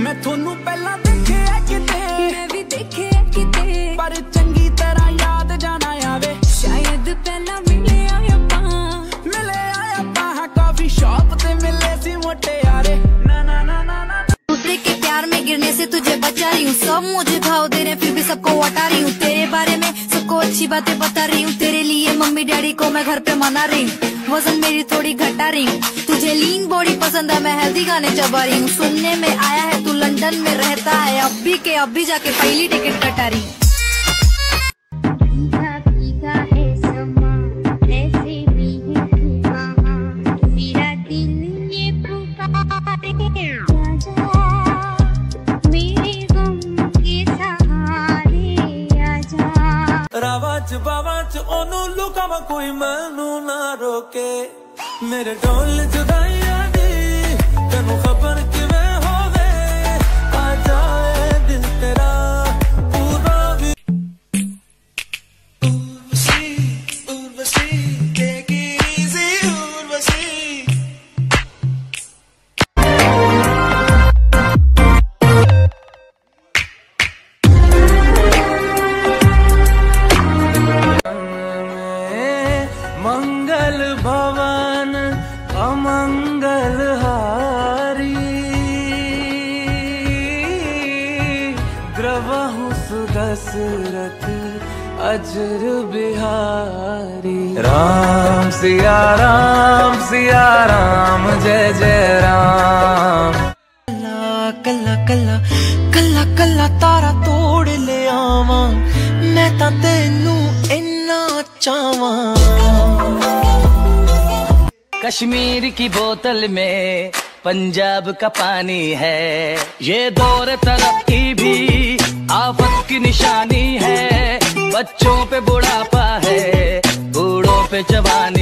मैं थोनू पहला देखे किते, मैं भी देखे किते, पर चंगी तरह याद जाना आवे। शायद पहला मिले आया पा कॉफी शॉप ते मिले सी मोटे यारे। ना ना ना ना ना दूसरे के प्यार में गिरने से तुझे बचा रही हूँ। सब मुझे भाव दे रहे फिर भी सबको हटा रही हूँ। तेरे बारे में सबको अच्छी बातें बता रही हूँ। तेरे लिए मम्मी डैडी को मैं घर पे मना रही हूँ। वजन मेरी थोड़ी घटा रही हूँ। तुझे लीन बॉडी पसंद है, मैं हेल्दी गाने चबा रही हूँ। सुनने में आया है तू लंदन में रहता है, अभी जाके पहली टिकट कटा रही हूँ। बावाच ओनू लुकावा कोई मैनू ना रोके। मेरे ढोल जुदाइयां दी तेनू खबर किवें होवे। आ जाए दिल तेरा पूरा भी। Urvashi take it easy Urvashi. मंगल भवन अमंगल हारी, द्रवहु सुदशरथ अजर बिहारी। राम सिया राम जय जय राम। कल्ला कल्ला कल्ला कल्ला तारा तोड़ ले आवा, मैं तां तैनू इन्ना चावां। कश्मीर की बोतल में पंजाब का पानी है, ये दौर तरक्की भी आफत की निशानी है। बच्चों पे बुढ़ापा है, बूढ़ों पे जवानी